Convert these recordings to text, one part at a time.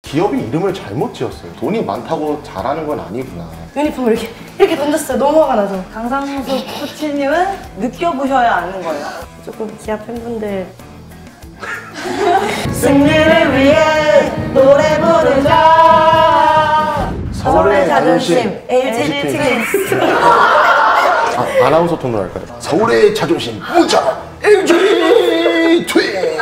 기업이 이름을 잘못 지었어요. 돈이 많다고 잘하는 건 아니구나. 유니폼을 이렇게 던졌어요. 너무 화가 나서. 강상수 코치님은 느껴보셔야 아는 거예요. 조금 기아 팬분들 승리를 위해 노래 부르자. 서울의 자존심 LG 트윈스. 아나운서 톤으로 할까요? 서울의 자존심 무자 LG 트윈스.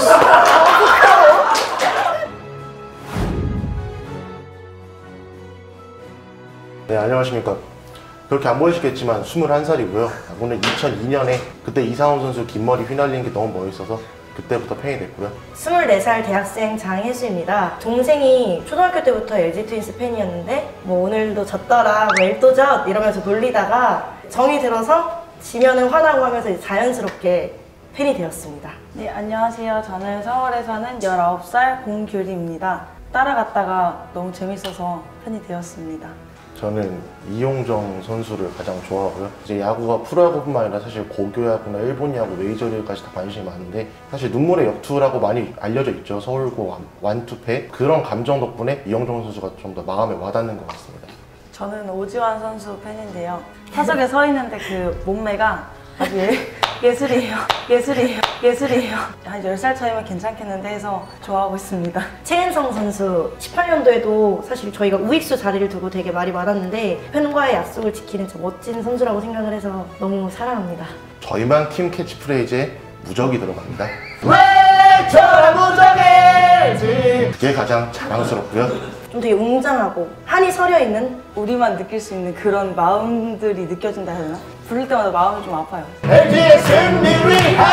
네, 안녕하십니까. 그렇게 안 보이시겠지만 21살이고요. 오늘 2002년에 그때 이상훈 선수 긴 머리 휘날리는 게 너무 멋있어서 그때부터 팬이 됐고요. 24살 대학생 장혜수입니다. 동생이 초등학교 때부터 LG 트윈스 팬이었는데 뭐 오늘도 졌더라, 뭐 엘도 졌 이러면서 놀리다가 정이 들어서 지면은 화나고 하면서 이제 자연스럽게 팬이 되었습니다. 네, 안녕하세요. 저는 서울에 사는 19살 공규리입니다. 따라갔다가 너무 재밌어서 팬이 되었습니다. 저는 이용정 선수를 가장 좋아하고요. 이제 야구가 프로야구뿐만 아니라 사실 고교야구나 일본 야구, 메이저리그까지 다 관심이 많은데 사실 눈물의 역투라고 많이 알려져 있죠. 서울고 완투패. 그런 감정 덕분에 이용정 선수가 좀 더 마음에 와닿는 것 같습니다. 저는 오지환 선수 팬인데요. 타석에 서 있는데 그 몸매가 아주 예술이에요. 예술이에요. 한 10살 차이면 괜찮겠는데 해서 좋아하고 있습니다. 최은성 선수 18년도에도 사실 저희가 우익수 자리를 두고 되게 말이 많았는데 팬과의 약속을 지키는 저 멋진 선수라고 생각을 해서 너무 사랑합니다. 저희만 팀 캐치프레이즈에 무적이 들어갑니다. 왜 저런 무적이지? 그게 가장 자랑스럽고요. 좀 되게 웅장하고 한이 서려있는 우리만 느낄 수 있는 그런 마음들이 느껴진다 해야 되나? 부를 때마다 마음이 좀 아파요. LG의 승리를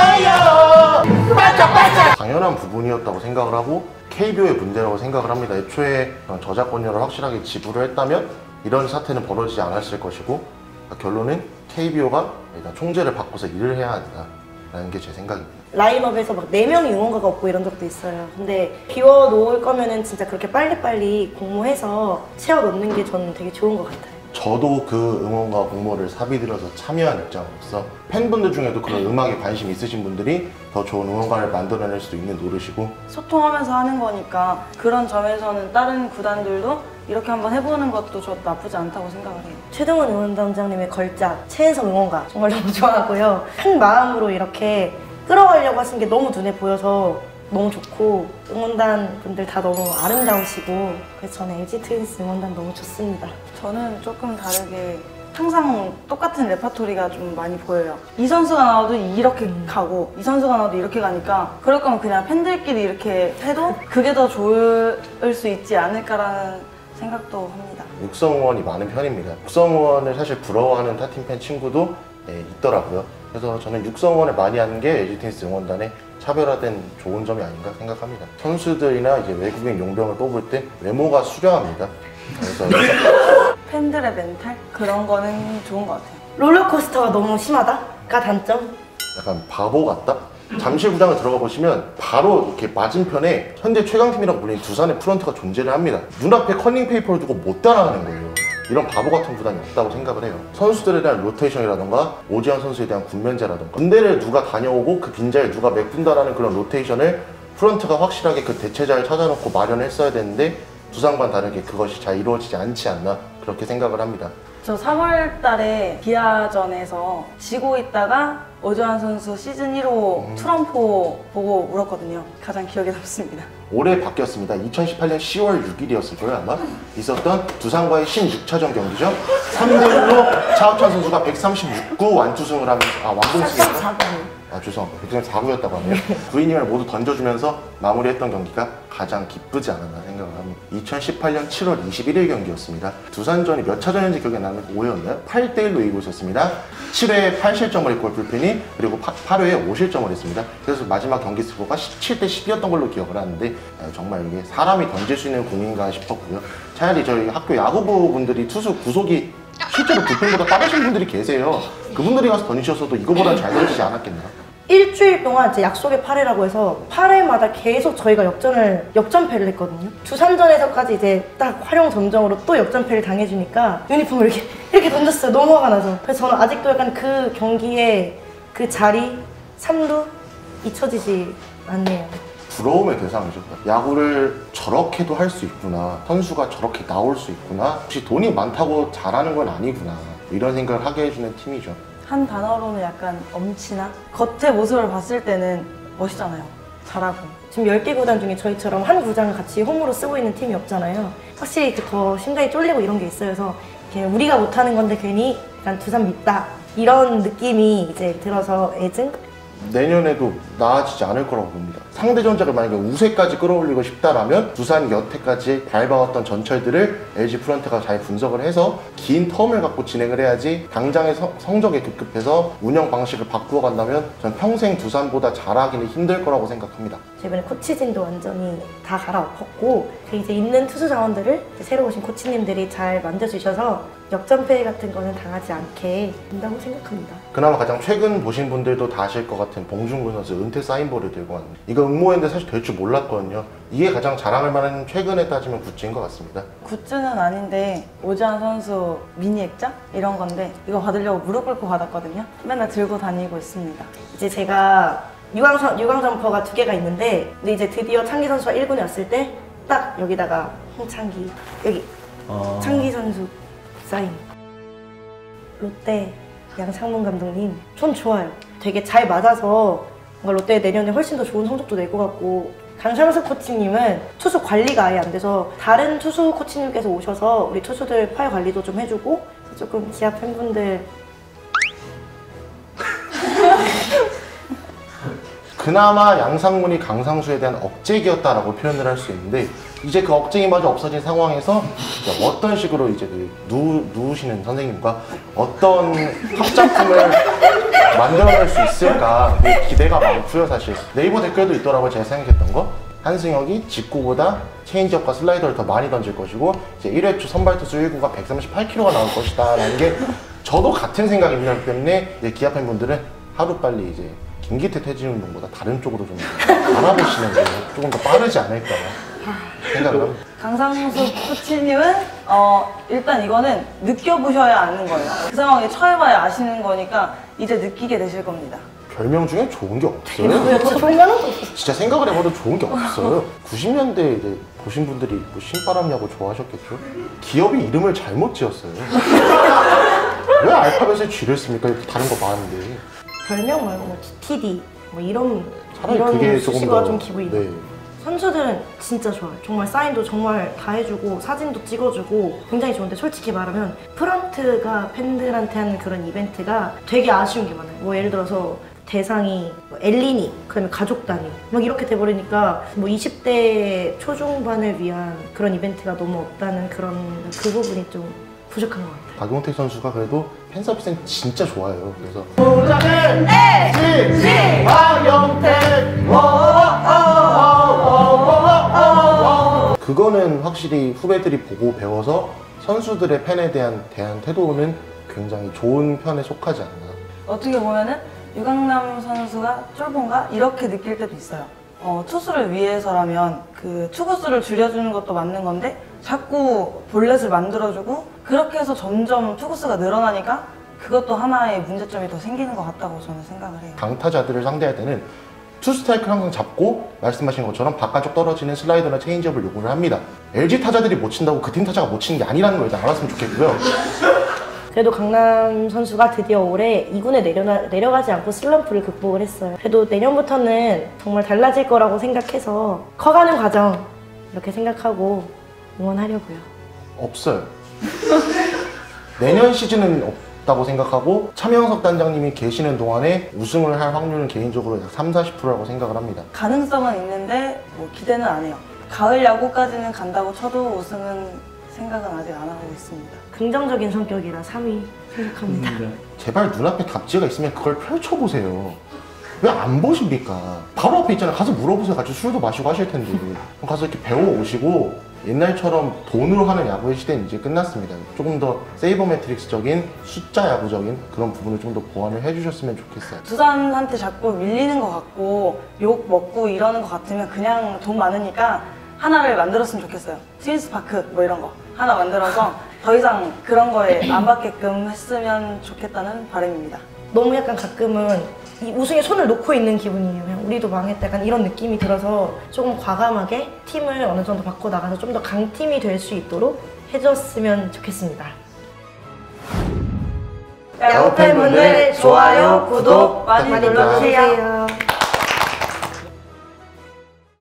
위하여 반짝반짝! 당연한 부분이었다고 생각을 하고 KBO의 문제라고 생각을 합니다. 애초에 저작권료를 확실하게 지불을 했다면 이런 사태는 벌어지지 않았을 것이고 결론은 KBO가 일단 총재를 바꿔서 일을 해야 한다라는 게 제 생각입니다. 라인업에서 막 4명이 응원가가 없고 이런 적도 있어요. 근데 비워놓을 거면은 진짜 그렇게 빨리빨리 공모해서 채워넣는 게 저는 되게 좋은 것 같아요. 저도 그 응원가 공모를 사비들여서 참여한 입장으로서 팬분들 중에도 그런 음악에 관심 있으신 분들이 더 좋은 응원가를 만들어낼 수도 있는 노릇이고 소통하면서 하는 거니까 그런 점에서는 다른 구단들도 이렇게 한번 해보는 것도 저 나쁘지 않다고 생각을 해요. 최동원 응원단장님의 걸작 최은성 응원가 정말 너무 좋아하고요. 큰 마음으로 이렇게 끌어가려고 하신 게 너무 눈에 보여서 너무 좋고 응원단 분들 다 너무 아름다우시고 그래서 저는 LG 트윈스 응원단 너무 좋습니다. 저는 조금 다르게 항상 똑같은 레파토리가 좀 많이 보여요. 이 선수가 나와도 이렇게 가고 이 선수가 나와도 이렇게 가니까 그럴 거면 그냥 팬들끼리 이렇게 해도 그게 더 좋을 수 있지 않을까라는 생각도 합니다. 육성 응원이 많은 편입니다. 육성 응원을 사실 부러워하는 타팀 팬 친구도 있더라고요. 그래서 저는 육성 응원을 많이 하는 게 LG 트윈스 응원단의 차별화된 좋은 점이 아닌가 생각합니다. 선수들이나 이제 외국인 용병을 뽑을 때 외모가 수려합니다. 그래서 팬들의 멘탈? 그런 거는 좋은 것 같아요. 롤러코스터가 너무 심하다가 단점? 약간 바보 같다? 잠실구장을 들어가 보시면 바로 이렇게 맞은편에 현대 최강팀이라고 불리는 두산의 프런트가 존재를 합니다. 눈앞에 커닝 페이퍼를 두고 못 따라가는 거예요. 이런 바보 같은 구단이 없다고 생각을 해요. 선수들에 대한 로테이션이라던가 오지환 선수에 대한 군면제라던가 군대를 누가 다녀오고 그 빈자리에 누가 메꾼다라는 그런 로테이션을 프런트가 확실하게 그 대체자를 찾아놓고 마련했어야 되는데 두산과는 다르게 그것이 잘 이루어지지 않지 않나 그렇게 생각을 합니다. 저 3월 달에 기아전에서 지고 있다가 오지환 선수 시즌 1호 트럼포 보고 울었거든요. 가장 기억에 남습니다. 올해 바뀌었습니다. 2018년 10월 6일이었을 거예요 아마. 있었던 두산과의 16차전 경기죠. 3대1로 차우찬 선수가 136구 완투승을 하면서 완봉승이었나? 죄송합니다. 134구였다고 하네요. 9이닝을 모두 던져주면서 마무리했던 경기가 가장 기쁘지 않았나 생각을 합니다. 2018년 7월 21일 경기였습니다. 두산전이 몇 차전인지 기억이 안 나는데 5회였나요? 8대1로 이기고 있었습니다. 7회에 8실점을 했고 불펜이 그리고 8회에 5실점을 했습니다. 그래서 마지막 경기 스코어가 17대 10이었던 걸로 기억을 하는데 정말 이게 사람이 던질 수 있는 공인가 싶었고요. 차라리 저희 학교 야구부 분들이 투수 구속이 실제로 불펜보다 빠르신 분들이 계세요. 그분들이 가서 던지셨어도 이거보다 잘 던지지 않았겠나? 일주일 동안 제 약속의 8회라고 해서 8회마다 계속 저희가 역전패를 했거든요. 두산전에서까지 이제 딱 활용 점정으로 또 역전패를 당해주니까 유니폼을 이렇게 던졌어요. 너무 화가 나서. 그래서 저는 아직도 약간 그 경기에 그 자리 3루 잊혀지지 않네요. 부러움의 대상이죠. 야구를 저렇게도 할 수 있구나, 선수가 저렇게 나올 수 있구나, 혹시 돈이 많다고 잘하는 건 아니구나, 이런 생각을 하게 해주는 팀이죠. 한 단어로는 약간 엄친아? 겉의 모습을 봤을 때는 멋있잖아요. 잘하고. 지금 10개 구단 중에 저희처럼 한 구장을 같이 홈으로 쓰고 있는 팀이 없잖아요. 확실히 더 심장이 쫄리고 이런 게 있어요. 그래서 이렇게 우리가 못하는 건데 괜히 약간 두산 밉다 이런 느낌이 이제 들어서 애증? 내년에도 나아지지 않을 거라고 봅니다. 상대 전적을 만약에 우세까지 끌어올리고 싶다라면 두산이 여태까지 밟아왔던 전철들을 LG 프런트가 잘 분석을 해서 긴 텀을 갖고 진행을 해야지 당장의 성적에 급급해서 운영 방식을 바꾸어 간다면 전 평생 두산보다 잘하기는 힘들 거라고 생각합니다. 이번에 코치진도 완전히 다 갈아엎었고 이제 있는 투수 자원들을 이제 새로 오신 코치님들이 잘 만져주셔서 역전패 같은 거는 당하지 않게 된다고 생각합니다. 그나마 가장 최근 보신 분들도 다 아실 것 같은 봉준근 선수 은퇴 사인볼을 들고 왔는데 이거 응모했는데 사실 될 줄 몰랐거든요. 이게 가장 자랑할 만한 최근에 따지면 굿즈인 것 같습니다. 굿즈는 아닌데 오지환 선수 미니 액자? 이런 건데 이거 받으려고 무릎 꿇고 받았거든요. 맨날 들고 다니고 있습니다. 이제 제가 유광 점퍼가 2개가 있는데 근데 이제 드디어 창기 선수가 1군에 왔을 때 딱 여기다가 홍창기 여기 창기 선수 사인. 롯데 양창문 감독님 전 좋아요. 되게 잘 맞아서 뭔가 롯데 내년에 훨씬 더 좋은 성적도 낼 것 같고 강상수 코치님은 투수 관리가 아예 안 돼서 다른 투수 코치님께서 오셔서 우리 투수들 팔 관리도 좀 해주고 조금 기아 팬분들 그나마 양상문이 강상수에 대한 억제기였다라고 표현을 할 수 있는데 이제 그 억제기마저 없어진 상황에서 이제 어떤 식으로 이제 그 누우시는 선생님과 어떤 합작품을 만들어낼 수 있을까 기대가 많고요. 사실 네이버 댓글도 있더라고요. 제가 생각했던 거 한승혁이 직구보다 체인지업과 슬라이더를 더 많이 던질 것이고 이제 1회 초 선발 투수 1구가 138km가 나올 것이다 라는 게 저도 같은 생각입니다. 그렇기 때문에 이제 기아 팬분들은 하루빨리 이제 김기태 퇴진운동보다 다른 쪽으로 좀 알아보시는 게 조금 더 빠르지 않을까 생각을 합니다. 강상수 코치님은 일단 이거는 느껴보셔야 아는 거예요. 그 상황에 처해봐야 아시는 거니까 이제 느끼게 되실 겁니다. 별명 중에 좋은 게 없어요. 저 정면은 진짜 생각을 해봐도 좋은 게 없어요. 90년대 이제 보신 분들이 뭐 신바람 야구 좋아하셨겠죠? 기업이 이름을 잘못 지었어요. 왜 알파벳에 G를 씁니까? 다른 거 많은데. 별명 말고 뭐 TD 뭐 이런 차라리 그게 조금 수식어가 더 좀 기분이 네. 선수들은 진짜 좋아요. 정말 사인도 정말 다 해주고 사진도 찍어주고 굉장히 좋은데 솔직히 말하면 프런트가 팬들한테 하는 그런 이벤트가 되게 아쉬운 게 많아요. 뭐 예를 들어서 대상이 뭐 엘리니 그다음에 가족 단위 막 이렇게 돼버리니까 뭐 20대 초중반을 위한 그런 이벤트가 너무 없다는 그런 그 부분이 좀 부족한 것 같아요. 박용택 선수가 그래도 팬 서비스는 진짜 좋아요. 그래서 그거는 확실히 후배들이 보고 배워서 선수들의 팬에 대한 태도는 굉장히 좋은 편에 속하지 않나. 어떻게 보면은 유강남 선수가 쫄본가? 이렇게 느낄 때도 있어요. 투수를 위해서라면 그 투구수를 줄여주는 것도 맞는 건데 자꾸 볼넷을 만들어주고 그렇게 해서 점점 투구수가 늘어나니까 그것도 하나의 문제점이 더 생기는 것 같다고 저는 생각을 해요. 강타자들을 상대할 때는 투 스트라이크를 항상 잡고 말씀하신 것처럼 바깥쪽 떨어지는 슬라이더나 체인지업을 요구를 합니다. LG 타자들이 못 친다고 그 팀 타자가 못 치는 게 아니라는 걸 일단 알았으면 좋겠고요. 그래도 강남 선수가 드디어 올해 2군에 내려가지 않고 슬럼프를 극복을 했어요. 그래도 내년부터는 정말 달라질 거라고 생각해서 커가는 과정 이렇게 생각하고 응원하려고요. 없어요. 내년 시즌은 없다고 생각하고 차명석 단장님이 계시는 동안에 우승을 할 확률은 개인적으로 약 30-40%라고 생각을 합니다. 가능성은 있는데 뭐 기대는 안 해요. 가을 야구까지는 간다고 쳐도 우승은 생각은 아직 안 하고 있습니다. 긍정적인 성격이라 3위 생각합니다. 제발 눈앞에 답지가 있으면 그걸 펼쳐보세요. 왜 안 보십니까? 바로 앞에 있잖아요. 가서 물어보세요. 같이 술도 마시고 하실 텐데. 가서 이렇게 배워오시고 옛날처럼 돈으로 하는 야구의 시대는 이제 끝났습니다. 조금 더 세이버 매트릭스적인 숫자 야구적인 그런 부분을 좀 더 보완을 해주셨으면 좋겠어요. 두산한테 자꾸 밀리는 것 같고 욕 먹고 이러는 것 같으면 그냥 돈 많으니까 하나를 만들었으면 좋겠어요. 트윈스파크 뭐 이런 거 하나 만들어서 더 이상 그런 거에 안 받게끔 했으면 좋겠다는 바람입니다. 너무 약간 가끔은 이 우승에 손을 놓고 있는 기분이에요. 그냥 우리도 망했다 약간 이런 느낌이 들어서 조금 과감하게 팀을 어느 정도 바꿔나가서 좀 더 강팀이 될 수 있도록 해줬으면 좋겠습니다. 야구 팬분들 좋아요, 구독 많이 눌러주세요.